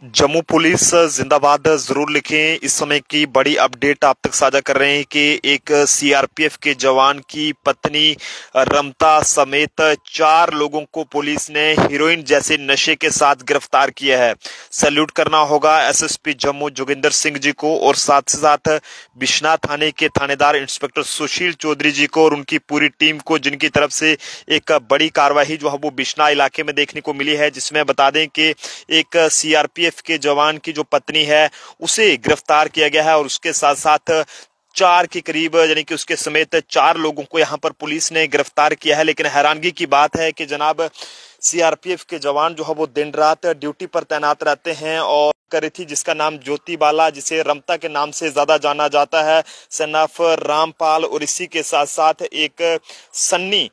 Jammu police जिंदाबाद जरूर लिखें। इस समय की बड़ी अपडेट आप तक साझा कर रहे हैं कि एक सीआरपीएफ के जवान की पत्नी रमता समेत 4 लोगों को पुलिस ने हीरोइन जैसे नशे के साथ गिरफ्तार किया है। सैल्यूट करना होगा एसएसपी जम्मू जोगिंदर सिंह जी को और साथ ही साथ बिश्नाह थाने के थानेदार इंस्पेक्टर सुशील चौधरी जी को और उनकी पूरी टीम को, जिनकी तरफ से एक बड़ी कार्रवाई जो है वो बिश्नाह इलाके में देखने को मिली है, जिसमें बता दें कि एक सीआरपीएफ के जवान की जो पत्नी है उसे गिरफ्तार किया गया है और उसके साथ साथ 4 के करीब यानी कि उसके समेत 4 लोगों को यहां पर पुलिस ने गिरफ्तार किया है। लेकिन हैरानगी की बात है कि जनाब सीआरपीएफ के जवान जो है वो दिन रात ड्यूटी पर तैनात रहते हैं और करी थी जिसका नाम ज्योति बाला, जिसे रमता के नाम से ज्यादा जाना जाता है, सन ऑफ रामपाल, और इसी के साथ साथ एक सन्नी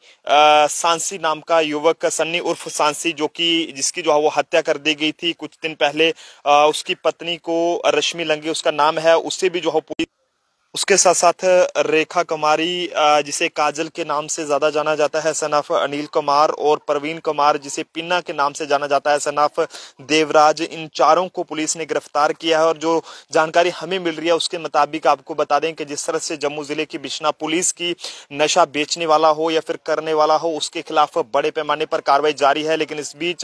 सांसी नाम का युवक, सन्नी उर्फ सांसी, जो कि जिसकी जो है वो हत्या कर दी गई थी कुछ दिन पहले। उसकी पत्नी को रश्मि लंगे उसका नाम है, उससे भी जो है पुलिस, उसके साथ साथ रेखा कुमारी जिसे काजल के नाम से ज्यादा जाना जाता है, सन ऑफ अनिल कुमार, और प्रवीण कुमार जिसे पिन्ना के नाम से जाना जाता है, सन ऑफ देवराज, इन चारों को पुलिस ने गिरफ्तार किया है। और जो जानकारी हमें मिल रही है उसके मुताबिक आपको बता दें कि जिस तरह से जम्मू जिले की बिश्नाह पुलिस की नशा बेचने वाला हो या फिर करने वाला हो उसके खिलाफ बड़े पैमाने पर कार्रवाई जारी है। लेकिन इस बीच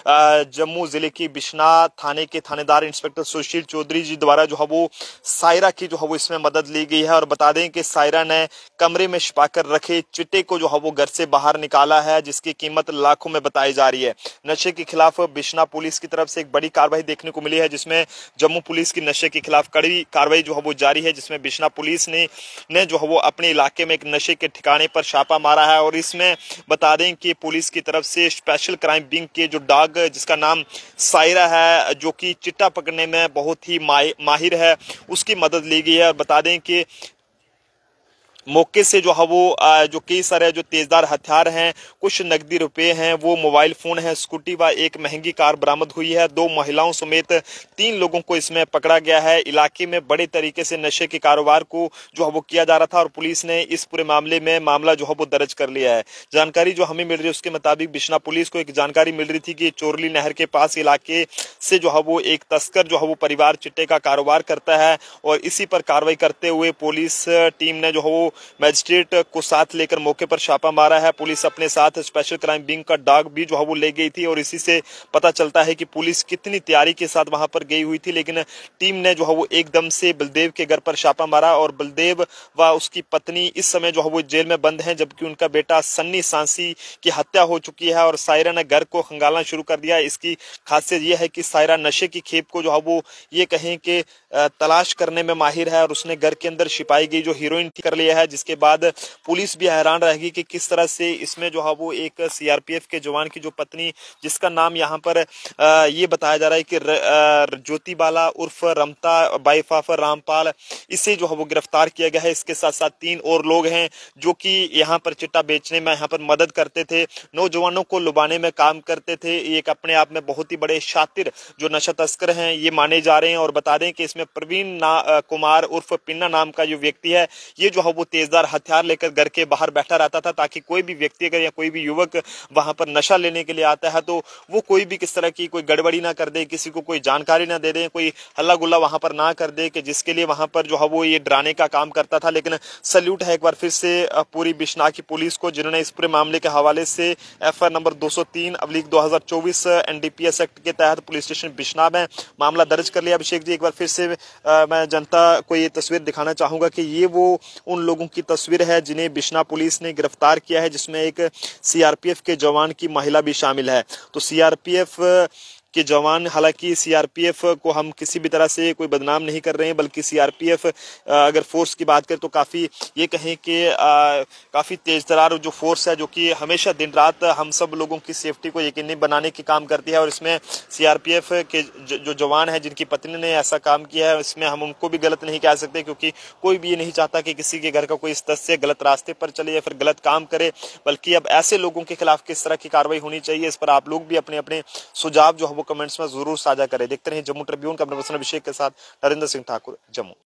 जम्मू जिले की बिश्नाह थाने के थानेदार इंस्पेक्टर सुशील चौधरी जी द्वारा जो है वो सायरा की जो है वो इसमें मदद ली गई है। और बता दें कि सायरा ने कमरे में छिपाकर रखे चिट्टे को जो है वो घर से बाहर निकाला है, जिसकी कीमत लाखों में बताई जा रही है। नशे के खिलाफ बिश्नाह पुलिस की तरफ से एक बड़ी कार्रवाई देखने को मिली है, जिसमें जम्मू पुलिस की नशे के खिलाफ कड़ी कार्रवाई जो है वो जारी है, जिसमें बिश्नाह पुलिस ने जो है वो अपने इलाके में एक नशे के ठिकाने पर छापा मारा है। और इसमें बता दें कि पुलिस की तरफ से स्पेशल क्राइम विंग के जो डॉग जिसका नाम सायरा है, जो कि चिट्टा पकड़ने में बहुत ही माहिर है, उसकी मदद ली गई है। और बता दें कि मौके से जो है वो जो कई सारे जो तेजदार हथियार हैं, कुछ नकदी रुपए हैं, वो मोबाइल फोन है, स्कूटी व एक महंगी कार बरामद हुई है। 2 महिलाओं समेत 3 लोगों को इसमें पकड़ा गया है। इलाके में बड़े तरीके से नशे के कारोबार को जो है वो किया जा रहा था और पुलिस ने इस पूरे मामले में मामला जो है वो दर्ज कर लिया है। जानकारी जो हमें मिल रही है उसके मुताबिक बिश्नाह पुलिस को एक जानकारी मिल रही थी कि चोरली नहर के पास इलाके से जो है वो एक तस्कर जो है वो परिवार चिट्टे का कारोबार करता है और इसी पर कार्रवाई करते हुए पुलिस टीम ने जो है वो मजिस्ट्रेट को साथ लेकर मौके पर छापा मारा है। पुलिस अपने साथ स्पेशल क्राइम विंग का डॉग भी जो है वो ले गई थी और इसी से पता चलता है कि पुलिस कितनी तैयारी के साथ वहां पर गई हुई थी। लेकिन टीम ने जो है वो एकदम से बलदेव के घर पर छापा मारा और बलदेव व उसकी पत्नी इस समय जो है वो जेल में बंद हैं, जबकि उनका बेटा सन्नी सांसी की हत्या हो चुकी है और सायरा ने घर को खंगालना शुरू कर दिया। इसकी खासियत यह है कि सायरा नशे की खेप को जो है वो ये कहें कि तलाश करने में माहिर है और उसने घर के अंदर छिपाई गई जो हीरोइन कर लिया है, जिसके बाद पुलिस भी हैरान रहेगी कि किस तरह से इसमें जो है वो एक सीआरपीएफ के जवान की जो पत्नी, जिसका नाम यहाँ पर ये बताया जा रहा है कि ज्योति बाला उर्फ रमता बाइफाफ रामपाल, इसे जो है वो गिरफ्तार किया गया है। इसके साथ साथ 3 और लोग हैं जो कि यहाँ पर चिट्टा बेचने में यहाँ पर मदद करते थे, नौजवानों को लुभाने में काम करते थे। एक अपने आप में बहुत ही बड़े शातिर जो नशा तस्कर हैं ये माने जा रहे हैं। और बता दें कि इसमें प्रवीण कुमार उर्फ पिन्ना नाम का जो व्यक्ति है, ये जो है वो तेजदार हथियार लेकर घर के बाहर बैठा रहता था, ताकि कोई भी व्यक्ति अगर या कोई भी युवक वहां पर नशा लेने के लिए आता है तो वो कोई भी किस तरह की कोई गड़बड़ी ना कर दे, किसी को कोई जानकारी ना दे दे, कोई हल्ला गुल्ला वहां पर ना कर दे, कि जिसके लिए वहां पर जो है वो ये डराने का काम करता था। लेकिन सैल्यूट है एक बार फिर से पूरी बिश्नाह की पुलिस को, जिन्होंने इस पूरे मामले के हवाले से एफआईआर नंबर 203/2024 एनडीपीएस एक्ट के तहत पुलिस स्टेशन बिश्नाह में मामला दर्ज कर लिया। अभिषेक जी, एक बार फिर से मैं जनता को ये तस्वीर दिखाना चाहूंगा कि ये वो उन लोगों की तस्वीर है जिन्हें बिश्नाह पुलिस ने गिरफ्तार किया है, जिसमें एक सीआरपीएफ के जवान की महिला भी शामिल है। तो सीआरपीएफ के जवान, हालांकि सीआरपीएफ को हम किसी भी तरह से कोई बदनाम नहीं कर रहे हैं, बल्कि सीआरपीएफ अगर फोर्स की बात करें तो काफ़ी ये कहें कि काफ़ी तेज तरार जो फोर्स है, जो कि हमेशा दिन रात हम सब लोगों की सेफ्टी को यकीनी बनाने की काम करती है। और इसमें सीआरपीएफ के जो जवान है जिनकी पत्नी ने ऐसा काम किया है, इसमें हम उनको भी गलत नहीं कह सकते, क्योंकि कोई भी ये नहीं चाहता कि किसी के घर का कोई इस तरह से गलत रास्ते पर चले या फिर गलत काम करे। बल्कि अब ऐसे लोगों के खिलाफ किस तरह की कार्रवाई होनी चाहिए, इस पर आप लोग भी अपने अपने सुझाव जो है वो कमेंट्स में जरूर साझा करें। देखते रहिए जम्मू ट्रिब्यून का, अपने पर्सनल अभिषेक के साथ नरेंद्र सिंह ठाकुर, जम्मू।